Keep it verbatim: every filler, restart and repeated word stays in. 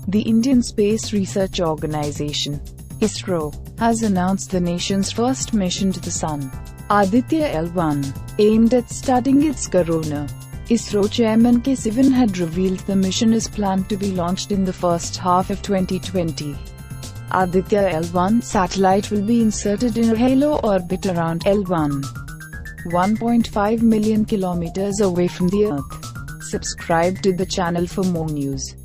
The Indian Space Research Organisation, ISRO, has announced the nation's first mission to the Sun, Aditya L one, aimed at studying its corona. ISRO Chairman K Sivan had revealed the mission is planned to be launched in the first half of twenty twenty. Aditya L one satellite will be inserted in a halo orbit around L one, one point five million kilometers away from the Earth. Subscribe to the channel for more news.